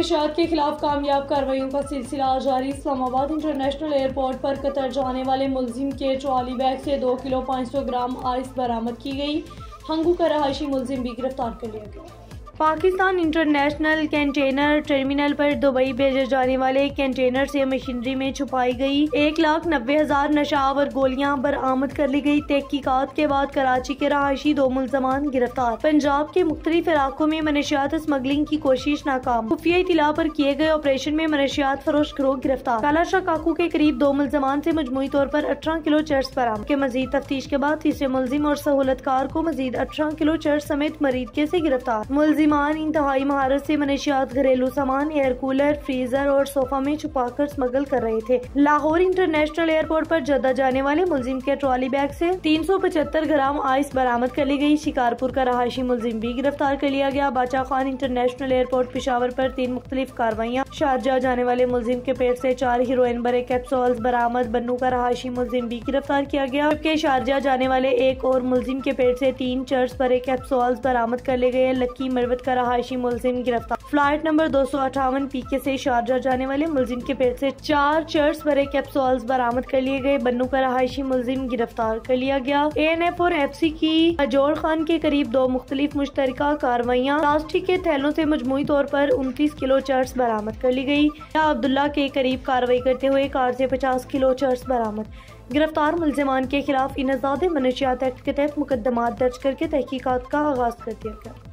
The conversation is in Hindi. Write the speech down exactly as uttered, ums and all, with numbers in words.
मनशियात के खिलाफ कामयाब कार्रवाइयों का सिलसिला जारी। इस्लामाबाद इंटरनेशनल एयरपोर्ट पर कतर जाने वाले मुलजिम के ट्रॉली बैग से दो किलो पाँच सौ ग्राम आइस बरामद की गई। हंगू का रहायशी मुलजिम भी गिरफ्तार कर लिया गया। पाकिस्तान इंटरनेशनल कंटेनर टर्मिनल पर दुबई भेजे जाने वाले कंटेनर से मशीनरी में छुपाई गई एक लाख नब्बे हजार नशावर गोलियां बरामद कर ली गई। तहकीकात के बाद कराची के रहायशी दो मुलजमान गिरफ्तार। पंजाब के मुख्तलिफ इलाकों में मनशियात स्मगलिंग की कोशिश नाकाम। खुफिया इतला पर किए गए ऑपरेशन में मनशियात फरोश गिरोह गिरफ्तार। कालाशाह काकू के करीब दो मुलजमान से मजमूई तौर पर अठारह किलो चर्स बरामद के मजीद तफ्तीश के बाद तीसरे मुलजिम और सहूलतकार को मजीद अठारह किलो चर्स समेत मरीदके से गिरफ्तार। मुलजिम इंतहाई महारत से मनशियात घरेलू सामान एयर कूलर, फ्रीजर और सोफा में छुपाकर स्मगल कर रहे थे। लाहौर इंटरनेशनल एयरपोर्ट पर जद्दा जाने वाले मुलजिम के ट्रॉली बैग से तीन सौ पचहत्तर ग्राम आइस बरामद कर ली गई। शिकारपुर का रहायशी मुलजिम भी गिरफ्तार कर लिया गया। बादशाह खान इंटरनेशनल एयरपोर्ट पेशावर पर तीन मुख्तलिफ कार्रवाइयाँ। शारजाह जाने वाले मुलजिम के पेट से चार हीरोइन भरे कैप्सूल्स बरामद। बन्नू का रहायशी मुलजिम भी गिरफ्तार किया गया, जबकि शारजाह जाने वाले एक और मुलजिम के पेट से तीन चर्स भरे कैप्सूल्स बरामद कर ले गए। लक्की मरवत का रहायशी मुलजिम गिरफ्तार। फ्लाइट नंबर दो सौ अठावन पीके से शारजाह जाने वाले मुलजिम के पेट से चार चर्स भरे कैप्सूल्स बरामद कर लिए गए। बन्नू का रहायशी मुलजिम गिरफ्तार कर लिया गया। ए एन एफ और एफ सी की जोड़ खान के करीब दो मुख्तलिफ मुश्तरका कार्रवाइयाँ। प्लास्टिक के थैलों से मजमूई तौर पर उनतीस किलो चर्स बरामद कर ली गई। अब्दुल्ला के करीब कार्रवाई करते हुए कार से पचास किलो चर्स बरामद। गिरफ्तार मुलजिमान के खिलाफ इनज़ाद मनशियात एक्ट के तहत मुकदमा दर्ज करके तहकीकात का आगाज कर दिया गया।